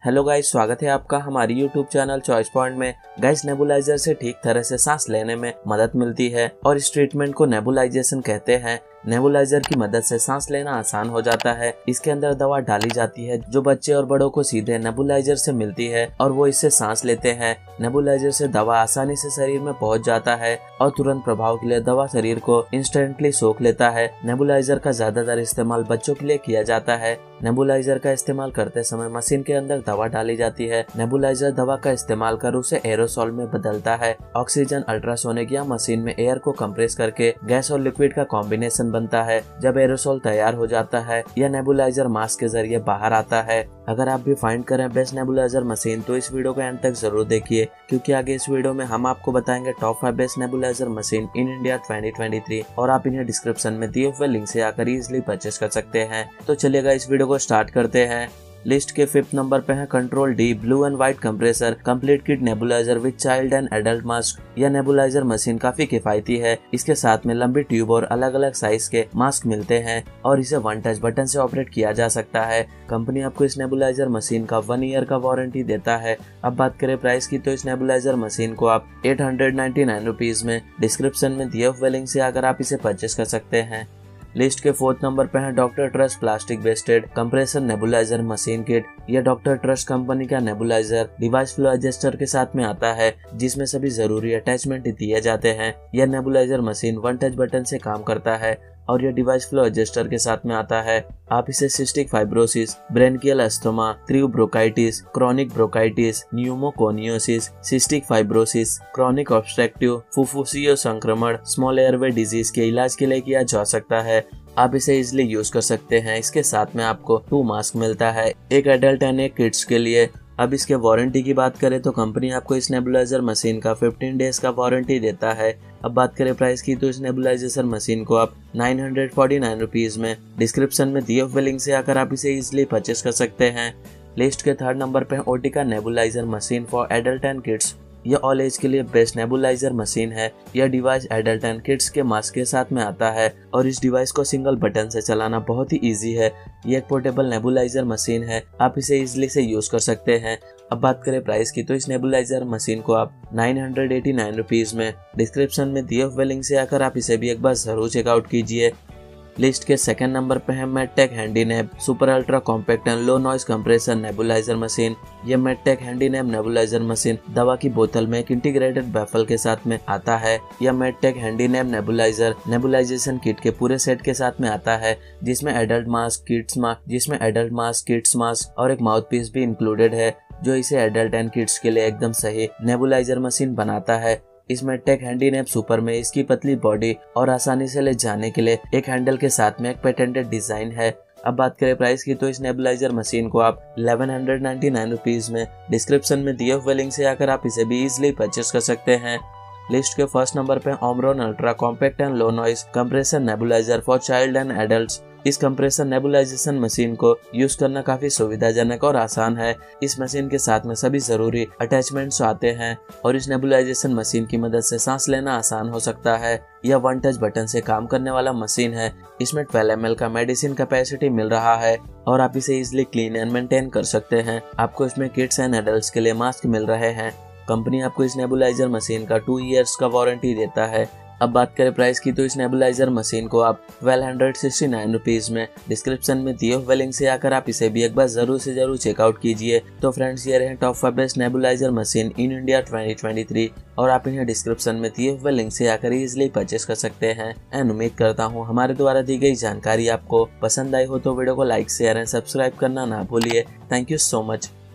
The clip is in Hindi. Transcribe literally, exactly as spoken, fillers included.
हेलो गाइस, स्वागत है आपका हमारी यूट्यूब चैनल चॉइस पॉइंट में। गाइस, नेबुलाइजर से ठीक तरह से सांस लेने में मदद मिलती है और इस ट्रीटमेंट को नेबुलाइजेशन कहते हैं। नेबुलाइजर की मदद से सांस लेना आसान हो जाता है। इसके अंदर दवा डाली जाती है जो बच्चे और बड़ों को सीधे नेबुलाइजर से मिलती है और वो इससे सांस लेते हैं। नेबुलाइजर से दवा आसानी से शरीर में पहुंच जाता है और तुरंत प्रभाव के लिए दवा शरीर को इंस्टेंटली सोख लेता है। नेबुलाइजर का ज्यादातर इस्तेमाल बच्चों के लिए किया जाता है। नेबुलाइजर का इस्तेमाल करते समय मशीन के अंदर दवा डाली जाती है। नेबुलाइजर दवा का इस्तेमाल कर उसे एरोसॉल में बदलता है। ऑक्सीजन अल्ट्रासोनिक या मशीन में एयर को कंप्रेस करके गैस और लिक्विड का कॉम्बिनेशन बनता है। जब एरोसॉल तैयार हो जाता है यह नेबुलाइजर मास्क के जरिए बाहर आता है। अगर आप भी फाइंड करें बेस्ट नेबुलाइजर मशीन तो इस वीडियो को एंड तक जरूर देखिए, क्योंकि आगे इस वीडियो में हम आपको बताएंगे top five best nebuliser machine in India twenty twenty three और आप इन्हें डिस्क्रिप्शन में दिए हुए लिंक से आकर इजिली परचेस कर सकते हैं। तो चलिएगा इस वीडियो को स्टार्ट करते हैं। लिस्ट के फिफ्थ नंबर पे है control D blue and white compressor complete kit nebuliser with child and adult mask. यह नेबुलाइजर मशीन काफी किफायती है। इसके साथ में लंबी ट्यूब और अलग अलग साइज के मास्क मिलते हैं और इसे वन टच बटन से ऑपरेट किया जा सकता है। कंपनी आपको इस नेबुलाइजर मशीन का वन ईयर का वारंटी देता है। अब बात करें प्राइस की तो इस नेबुलाइजर मशीन को आप eight hundred ninety nine rupees में डिस्क्रिप्शन में दिए हुए लिंक से आकर आप इसे परचेस कर सकते हैं। लिस्ट के फोर्थ नंबर पे है doctor trust plastic wasted compressor nebuliser machine kit. यह डॉक्टर ट्रस्ट कंपनी का नेबुलाइजर डिवाइस फ्लो एडजस्टर के साथ में आता है, जिसमें सभी जरूरी अटैचमेंट दिए जाते हैं। यह nebuliser machine one touch button से काम करता है और यह डिवाइस फ्लो एडजस्टर के साथ में आता है। आप इसे सिस्टिक फाइब्रोसिस, ब्रेनकियल अस्थमा, क्रीव bronchitis, chronic bronchitis, pneumoconiosis, cystic fibrosis, chronic obstructive फुफ्फुसीय संक्रमण, स्मॉल एयरवे डिजीज के इलाज के लिए किया जा सकता है। आप इसे इजिली यूज कर सकते हैं। इसके साथ में आपको टू मास्क मिलता है, एक एडल्ट एंड एक किड्स के लिए। अब इसके वारंटी की बात करें तो कंपनी आपको इस नेबुलाइजर मशीन का फिफ्टीन डेज का वारंटी देता है। अब बात करें प्राइस की तो इस नेबुलाइजेशन मशीन को आप nine hundred forty nine rupees में डिस्क्रिप्शन में दिए हुए लिंक से आकर आप इसे इजिली परचेस कर सकते हैं। लिस्ट के थर्ड नंबर पे Otica nebuliser machine for adult and kids. यह ऑल एज के लिए बेस्ट नेबुलाइजर मशीन है। यह डिवाइस एडल्ट एंड किड्स के मास्क के साथ में आता है और इस डिवाइस को सिंगल बटन से चलाना बहुत ही इजी है। यह एक पोर्टेबल नेबुलाइजर मशीन है, आप इसे इजीली से यूज कर सकते हैं। अब बात करें प्राइस की तो इस नेबुलाइजर मशीन को आप nine hundred eighty nine rupees में डिस्क्रिप्शन में दिए हुए लिंक से आकर आप इसे भी एक बार जरूर चेकआउट कीजिए। लिस्ट के सेकंड नंबर पे है Medtech Handyneb super ultra compact and low noise compressor nebuliser machine. यह मेडटेक हैंडीनेब नेबुलाइजर मशीन दवा की बोतल में एक इंटीग्रेटेड बैफल के साथ में आता है। यह Medtech Handyneb nebuliser nebulisation kit के पूरे सेट के साथ में आता है, जिसमें एडल्ट मास्क, किड्स मास्क जिसमें एडल्ट मास्क, किड्स मास्क और एक माउथ पीस भी इंक्लूडेड है, जो इसे एडल्ट एंड किड्स के लिए एकदम सही नेबुलाइजर मशीन बनाता है। इसमें टेक हैंडीनेब सुपर में इसकी पतली बॉडी और आसानी से ले जाने के लिए एक हैंडल के साथ में एक पेटेंटेड डिजाइन है। अब बात करें प्राइस की तो इस नेबुलाइजर मशीन को आप eleven hundred ninety nine rupees में डिस्क्रिप्शन में दिए हुए लिंक से आकर आप इसे भी इजिली परचेस कर सकते हैं। लिस्ट के फर्स्ट नंबर पे Omron ultra compact and low noise compressor nebuliser for child and adults. इस कंप्रेसर नेबुलाइजेशन मशीन को यूज करना काफी सुविधाजनक और आसान है। इस मशीन के साथ में सभी जरूरी अटैचमेंट्स आते हैं और इस नेबुलाइजेशन मशीन की मदद से सांस लेना आसान हो सकता है। यह वन टच बटन से काम करने वाला मशीन है। इसमें ट्वेल्व एम एल का मेडिसिन कैपेसिटी मिल रहा है और आप इसे इजिली क्लीन एंड मेंटेन कर सकते हैं। आपको इसमें किड्स एंड एडल्ट्स के लिए मास्क मिल रहे हैं। कंपनी आपको इस नेबुलाइजर मशीन का टू इयर्स का वारंटी देता है। अब बात करें प्राइस की तो इस नेबुलाइजर मशीन को आप twelve hundred sixty nine rupees में डिस्क्रिप्शन में दिए हुए लिंक से आकर आप इसे भी एक बार जरूर से जरूर चेकआउट कीजिए। तो फ्रेंड्स, ये रहे top five best nebuliser machine in India twenty twenty three और आप इन्हें डिस्क्रिप्शन में दिए हुए लिंक से आकर इजिली परचेस कर सकते हैं। एंड उम्मीद करता हूँ हमारे द्वारा दी गई जानकारी आपको पसंद आई हो तो वीडियो को लाइक शेयर एंड सब्सक्राइब करना ना भूलिए। Thank you so much.